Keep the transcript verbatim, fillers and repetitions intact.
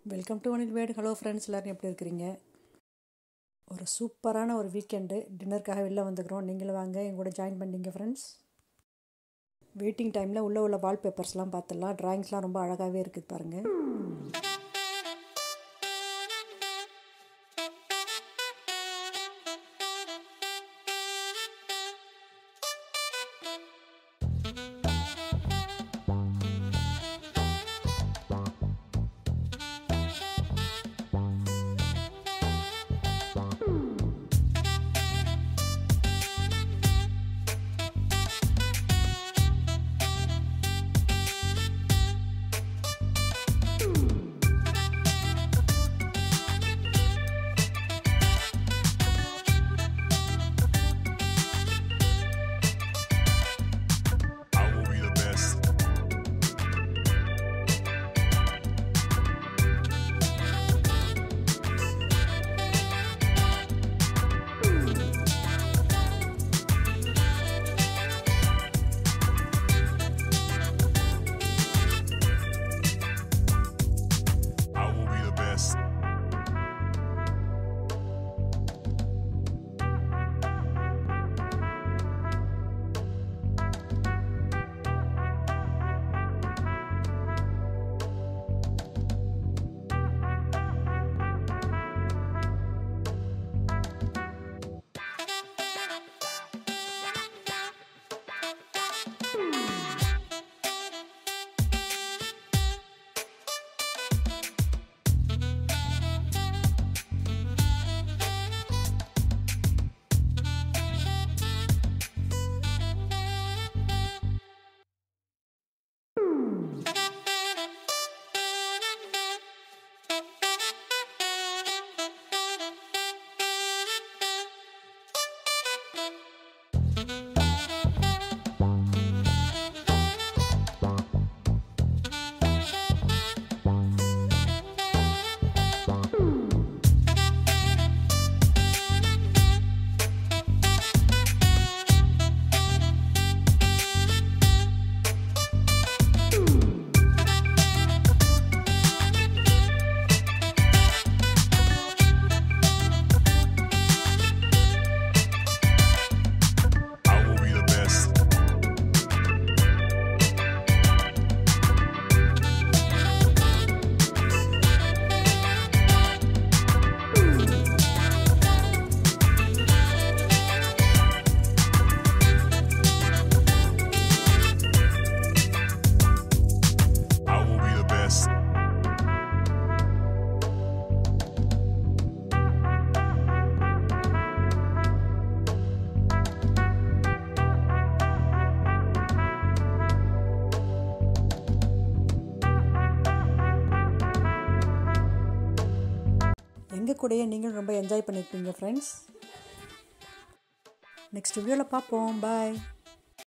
Welcome to Vanile வீடு. Hello friends, எல்லோரும் எப்படி இருக்கிறீங்க? ஒரு சூப்பரான ஒரு வீக்கெண்டு டின்னருக்காக வெளில வந்துக்கிறோம். நீங்களும் வாங்க, என் கூட ஜாயின் பண்ணிங்க ஃப்ரெண்ட்ஸ். வெயிட்டிங் டைமில் உள்ள உள்ள வால்பேப்பர்ஸ்லாம் பார்த்துடலாம். ட்ராயிங்ஸ்லாம் ரொம்ப அழகாகவே இருக்குது பாருங்கள். எங்கள் கூடயே நீங்களும் ரொம்ப என்ஜாய் பண்ணியிருப்பீங்க ஃப்ரெண்ட்ஸ். நெக்ஸ்ட் வீடியோவில் பார்ப்போம். பாய்.